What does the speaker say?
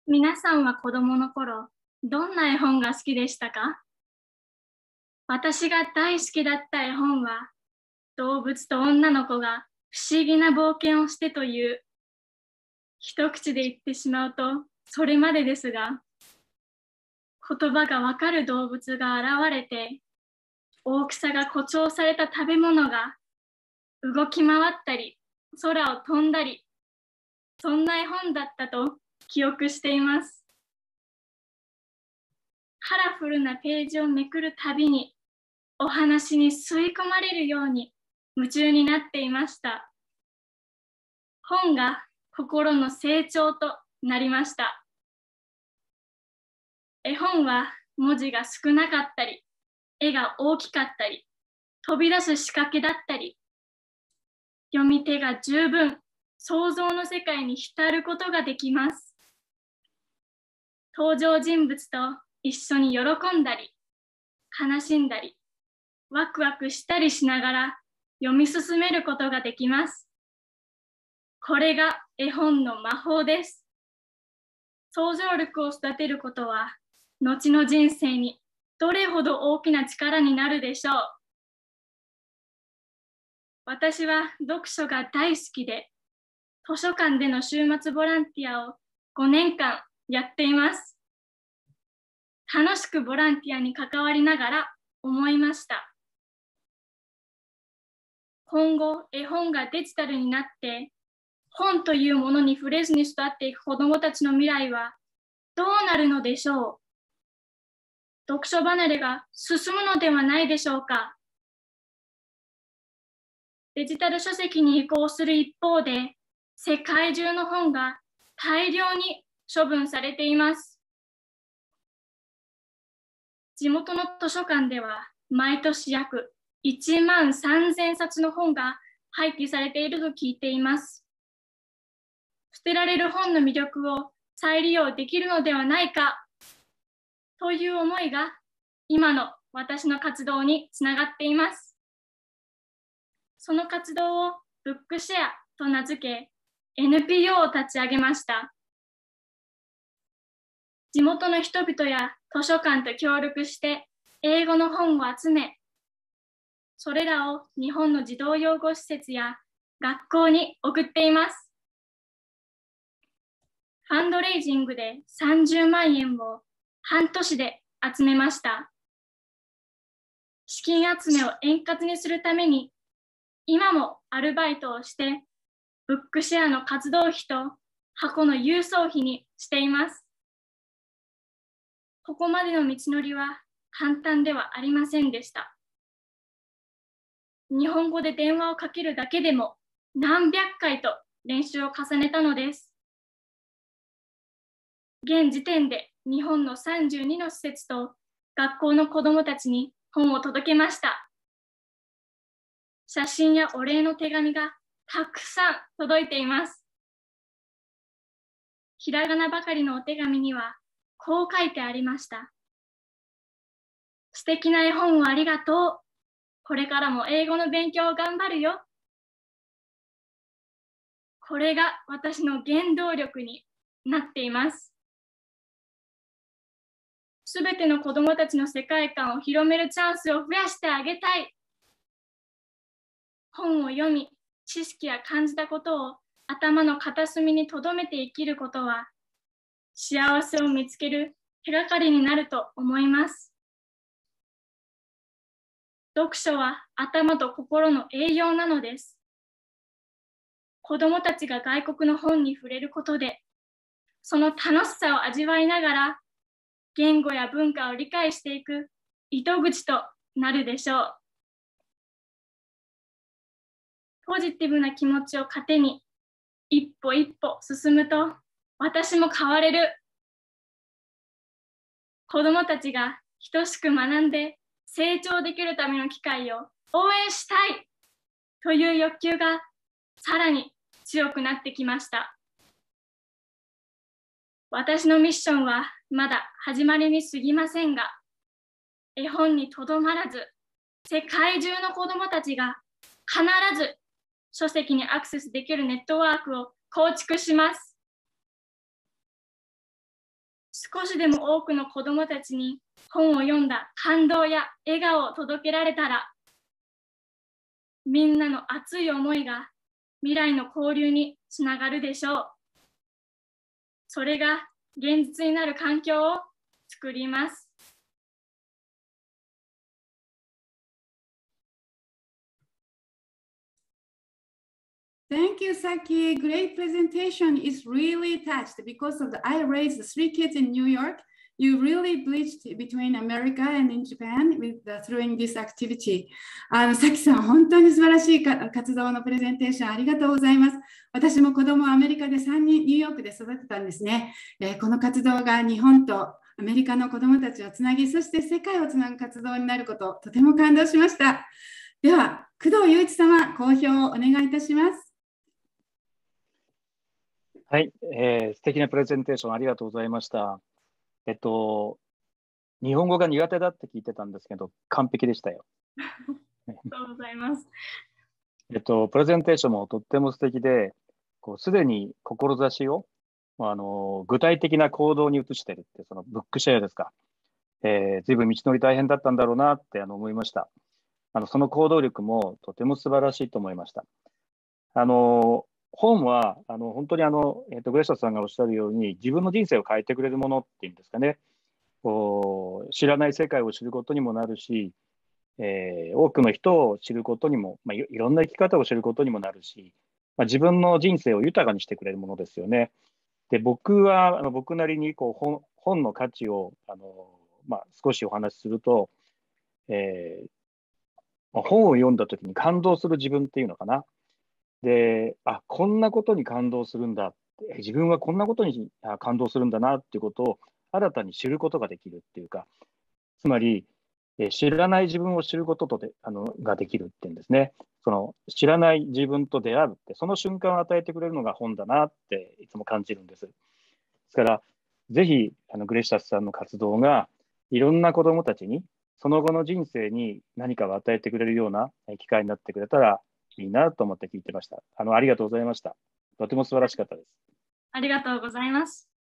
皆さんは子供の頃、どんな絵本が好きでしたか？私が大好きだった絵本は、動物と女の子が不思議な冒険をしてという、一口で言ってしまうとそれまでですが、言葉がわかる動物が現れて、大きさが誇張された食べ物が動き回ったり、空を飛んだり、そんな絵本だったと記憶しています。カラフルなページをめくるたびに、お話に吸い込まれるように夢中になっていました。本が心の成長となりました。絵本は文字が少なかったり、絵が大きかったり、飛び出す仕掛けだったり、読み手が十分想像の世界に浸ることができます。登場人物と一緒に喜んだり、悲しんだり、ワクワクしたりしながら読み進めることができます。これが絵本の魔法です。想像力を育てることは、後の人生にどれほど大きな力になるでしょう。私は読書が大好きで、図書館での週末ボランティアを5年間やっています。楽しくボランティアに関わりながら思いました。今後、絵本がデジタルになって、本というものに触れずに育っていく子どもたちの未来はどうなるのでしょう。読書離れが進むのではないでしょうか。デジタル書籍に移行する一方で、世界中の本が大量に処分されています。地元の図書館では毎年約1万3000冊の本が廃棄されていると聞いています。捨てられる本の魅力を再利用できるのではないかという思いが今の私の活動につながっています。その活動をブックシェアと名付け、NPO を立ち上げました。地元の人々や図書館と協力して英語の本を集め、それらを日本の児童養護施設や学校に送っています。ファンドレイジングで30万円を半年で集めました。資金集めを円滑にするために、今もアルバイトをして、ブックシェアの活動費と箱の郵送費にしています。ここまでの道のりは簡単ではありませんでした。日本語で電話をかけるだけでも何百回と練習を重ねたのです。現時点で日本の32の施設と学校の子どもたちに本を届けました。写真やお礼の手紙がたくさん届いています。ひらがなばかりのお手紙にはこう書いてありました。素敵な絵本をありがとう。これからも英語の勉強を頑張るよ。これが私の原動力になっています。すべての子どもたちの世界観を広めるチャンスを増やしてあげたい。本を読み、知識や感じたことを頭の片隅に留めて生きることは、幸せを見つける手がかりになると思います。読書は頭と心の栄養なのです。子どもたちが外国の本に触れることで、その楽しさを味わいながら、言語や文化を理解していく糸口となるでしょう。ポジティブな気持ちを糧に、一歩一歩進むと、私も変われる。子どもたちが等しく学んで成長できるための機会を応援したいという欲求がさらに強くなってきました。私のミッションはまだ始まりに過ぎませんが、絵本にとどまらず、世界中の子どもたちが必ず書籍にアクセスできるネットワークを構築します。 少しでも多くの子どもたちに本を読んだ感動や笑顔を届けられたら、みんなの熱い思いが未来の交流につながるでしょう。それが現実になる環境を作ります。 Thank you, Saki. Great presentation. Is really touched because of I raised 3 kids in New York. You really bridged between America and in Japan through this activity. さきさん、本当に素晴らしい活動のプレゼンテーションありがとうございます。私も子供をアメリカで3人ニューヨークで育てたんですね。この活動が日本とアメリカの子供たちをつなぎ、そして世界をつなぐ活動になること、とても感動しました。では、工藤雄一様、講評をお願いいたします。 はい、素敵なプレゼンテーションありがとうございました。日本語が苦手だって聞いてたんですけど、完璧でしたよ。 ありがとうございます。 プレゼンテーションもとっても素敵で、すでに志を、具体的な行動に移しているって、そのブックシェアですか。随分道のり大変だったんだろうなって思いました。その行動力もとても素晴らしいと思いました。本は本当にグレシャさんがおっしゃるように自分の人生を変えてくれるものっていうんですかね、知らない世界を知ることにもなるし、多くの人を知ることにも、いろんな生き方を知ることにもなるし、自分の人生を豊かにしてくれるものですよね。で、僕は僕なりに本の価値を少しお話しすると、本を読んだ時に感動する自分っていうのかな。で、こんなことに感動するんだ、自分はこんなことに感動するんだなっていうことを新たに知ることができるっていうか、つまり、知らない自分を知ることができるっていうんですね。その知らない自分と出会うって、その瞬間を与えてくれるのが本だなっていつも感じるんです。ですから、ぜひグレシャスさんの活動がいろんな子どもたちにその後の人生に何かを与えてくれるような機会になってくれたらいいなと思って聞いてました。ありがとうございました。とても素晴らしかったです。 ありがとうございます。